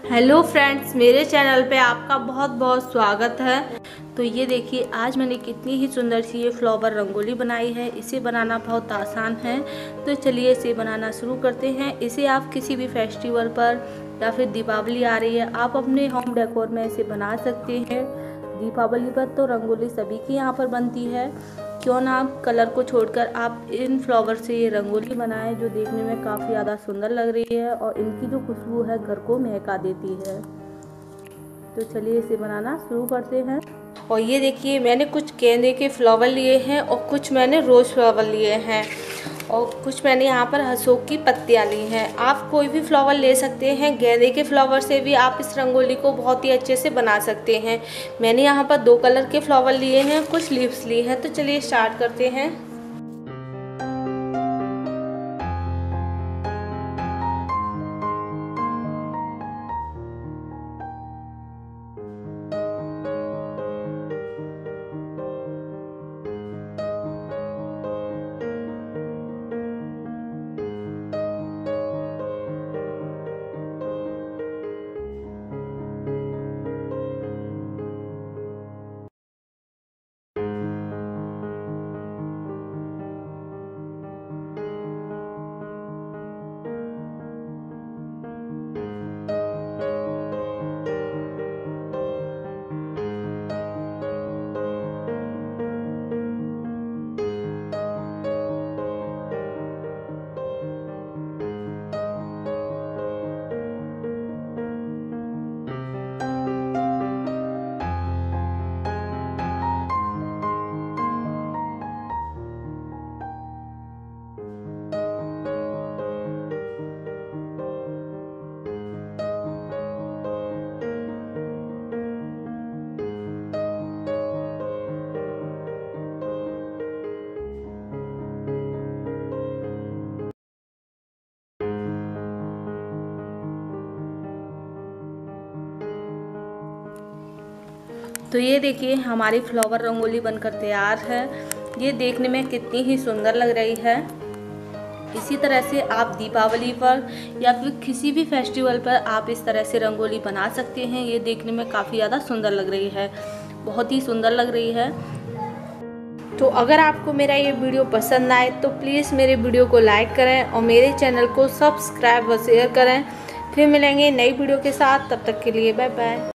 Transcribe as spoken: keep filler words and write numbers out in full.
Hello friends, मेरे channel पे आपका बहुत बहुत स्वागत है। तो ये देखिए, आज मैंने कितनी ही सुंदर सी ये फ्लावर रंगोली बनाई है। इसे बनाना बहुत आसान है, तो चलिए इसे बनाना शुरू करते हैं। इसे आप किसी भी फेस्टिवल पर या फिर दीपावली आ रही है, आप अपने होम डेकोर में इसे बना सकते हैं। दीपावली पर तो रंगोली सभी की यहाँ पर बनती है, क्यों ना आप कलर को छोड़कर आप इन फ्लावर से ये रंगोली बनाएं, जो देखने में काफ़ी ज़्यादा सुंदर लग रही है और इनकी जो खुशबू है घर को महका देती है। तो चलिए इसे बनाना शुरू करते हैं। और ये देखिए, मैंने कुछ गेंदे के फ्लावर लिए हैं और कुछ मैंने रोज़ फ्लावर लिए हैं और कुछ मैंने यहाँ पर अशोक की पत्तियाँ ली हैं। आप कोई भी फ्लावर ले सकते हैं। गेंदे के फ्लावर से भी आप इस रंगोली को बहुत ही अच्छे से बना सकते हैं। मैंने यहाँ पर दो कलर के फ्लावर लिए हैं, कुछ लीव्स लिए हैं। तो चलिए स्टार्ट करते हैं। तो ये देखिए, हमारी फ्लावर रंगोली बनकर तैयार है। ये देखने में कितनी ही सुंदर लग रही है। इसी तरह से आप दीपावली पर या फिर किसी भी फेस्टिवल पर आप इस तरह से रंगोली बना सकते हैं। ये देखने में काफ़ी ज़्यादा सुंदर लग रही है, बहुत ही सुंदर लग रही है। तो अगर आपको मेरा ये वीडियो पसंद आए तो प्लीज़ मेरे वीडियो को लाइक करें और मेरे चैनल को सब्सक्राइब व शेयर करें। फिर मिलेंगे नई वीडियो के साथ, तब तक के लिए बाय बाय।